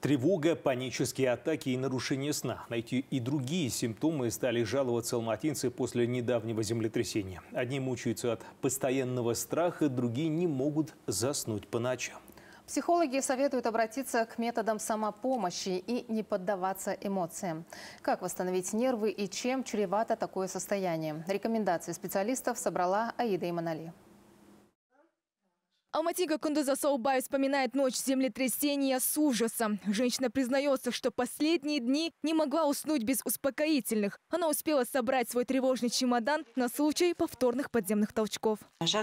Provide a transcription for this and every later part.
Тревога, панические атаки и нарушение сна. На эти и другие симптомы стали жаловаться алматинцы после недавнего землетрясения. Одни мучаются от постоянного страха, другие не могут заснуть по ночам. Психологи советуют обратиться к методам самопомощи и не поддаваться эмоциям. Как восстановить нервы и чем чревато такое состояние? Рекомендации специалистов собрала Аида Иманали. Алматинка Кундуза Саубай вспоминает ночь землетрясения с ужасом. Женщина признается, что последние дни не могла уснуть без успокоительных. Она успела собрать свой тревожный чемодан на случай повторных подземных толчков.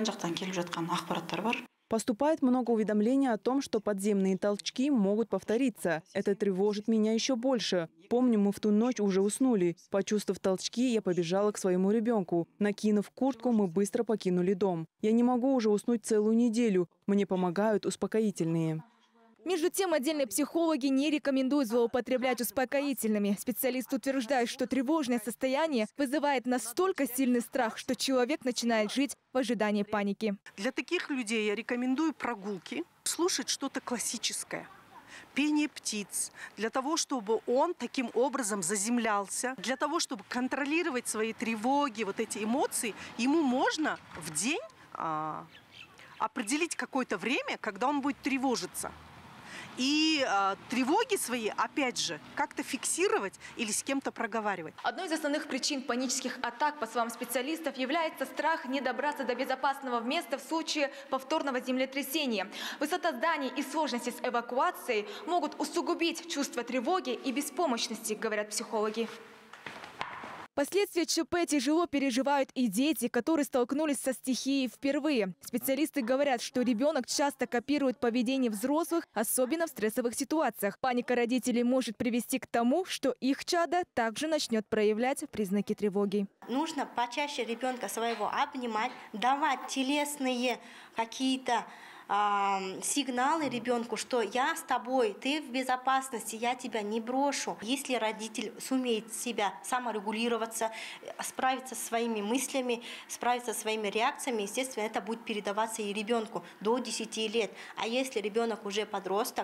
Поступает много уведомлений о том, что подземные толчки могут повториться. Это тревожит меня еще больше. Помню, мы в ту ночь уже уснули. Почувствовав толчки, я побежала к своему ребенку. Накинув куртку, мы быстро покинули дом. Я не могу уже уснуть целую неделю. Мне помогают успокоительные. Между тем, отдельные психологи не рекомендуют злоупотреблять успокоительными. Специалисты утверждают, что тревожное состояние вызывает настолько сильный страх, что человек начинает жить в ожидании паники. Для таких людей я рекомендую прогулки, слушать что-то классическое. Пение птиц, для того, чтобы он таким образом заземлялся, для того, чтобы контролировать свои тревоги, вот эти эмоции, ему можно в день определить какое-то время, когда он будет тревожиться. И тревоги свои, опять же, как-то фиксировать или с кем-то проговаривать. Одной из основных причин панических атак, по словам специалистов, является страх не добраться до безопасного места в случае повторного землетрясения. Высота зданий и сложности с эвакуацией могут усугубить чувство тревоги и беспомощности, говорят психологи. Последствия ЧП тяжело переживают и дети, которые столкнулись со стихией впервые. Специалисты говорят, что ребенок часто копирует поведение взрослых, особенно в стрессовых ситуациях. Паника родителей может привести к тому, что их чадо также начнет проявлять признаки тревоги. Нужно почаще ребенка своего обнимать, давать телесные какие-то сигналы ребенку, что я с тобой, ты в безопасности, я тебя не брошу. Если родитель сумеет себя саморегулироваться, справиться со своими мыслями, справиться со своими реакциями, естественно, это будет передаваться и ребенку до 10 лет. А если ребенок уже подросток,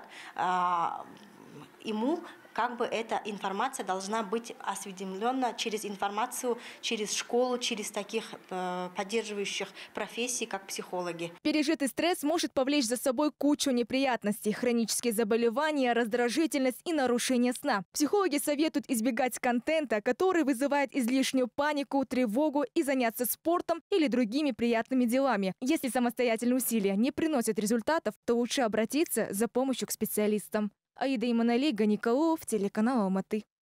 ему как бы эта информация должна быть осведомлена через информацию, через школу, через таких поддерживающих профессий, как психологи. Пережитый стресс может повлечь за собой кучу неприятностей, хронические заболевания, раздражительность и нарушение сна. Психологи советуют избегать контента, который вызывает излишнюю панику, тревогу, и заняться спортом или другими приятными делами. Если самостоятельные усилия не приносят результатов, то лучше обратиться за помощью к специалистам. Аида Иманали, Ганикалов, телеканал Алматы.